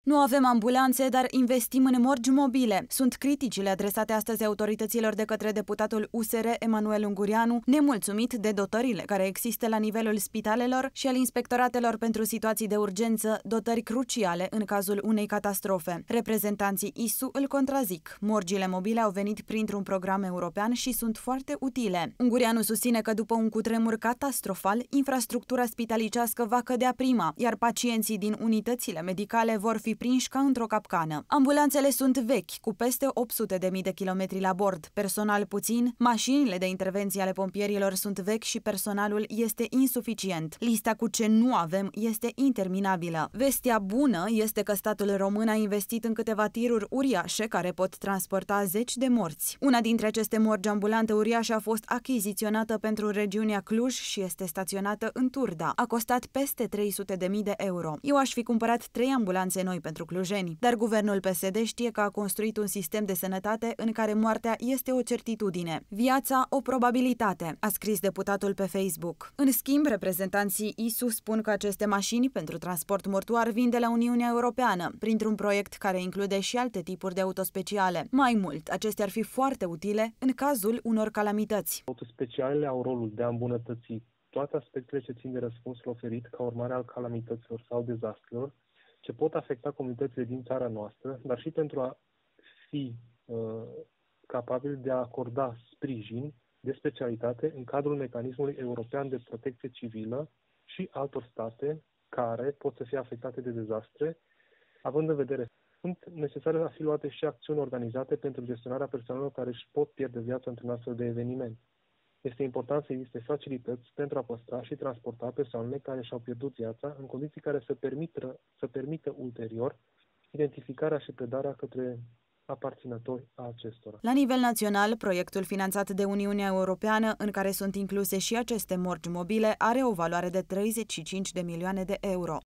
Nu avem ambulanțe, dar investim în morgi mobile. Sunt criticile adresate astăzi autorităților de către deputatul USR Emanuel Ungureanu, nemulțumit de dotările care există la nivelul spitalelor și al inspectoratelor pentru situații de urgență, dotări cruciale în cazul unei catastrofe. Reprezentanții ISU îl contrazic. Morgile mobile au venit printr-un program european și sunt foarte utile. Ungureanu susține că după un cutremur catastrofal, infrastructura spitalicească va cădea prima, iar pacienții din unitățile medicale vor fi prinși ca într-o capcană. Ambulanțele sunt vechi, cu peste 800.000 de kilometri la bord, personal puțin, mașinile de intervenție ale pompierilor sunt vechi și personalul este insuficient. Lista cu ce nu avem este interminabilă. Vestea bună este că statul român a investit în câteva tiruri uriașe care pot transporta zeci de morți. Una dintre aceste morgi ambulante uriașe a fost achiziționată pentru regiunea Cluj și este staționată în Turda. A costat peste 300.000 de euro. Eu aș fi cumpărat 3 ambulanțe noi pentru clujeni, dar guvernul PSD știe că a construit un sistem de sănătate în care moartea este o certitudine, viața o probabilitate, a scris deputatul pe Facebook. În schimb, reprezentanții ISU spun că aceste mașini pentru transport mortuar vin de la Uniunea Europeană, printr-un proiect care include și alte tipuri de autospeciale. Mai mult, acestea ar fi foarte utile în cazul unor calamități. Autospecialele au rolul de a îmbunătăți toate aspectele ce țin de răspunsul oferit ca urmare al calamităților sau dezastrelor, ce pot afecta comunitățile din țara noastră, dar și pentru a fi capabil de a acorda sprijin de specialitate în cadrul mecanismului european de protecție civilă și altor state care pot să fie afectate de dezastre, având în vedere sunt necesare a fi luate și acțiuni organizate pentru gestionarea persoanelor care își pot pierde viața într-un astfel de eveniment. Este important să existe facilități pentru a păstra și transporta persoanele care și-au pierdut viața în condiții care să permită ulterior identificarea și predarea către aparținători a acestora. La nivel național, proiectul finanțat de Uniunea Europeană, în care sunt incluse și aceste morgi mobile, are o valoare de 35 de milioane de euro.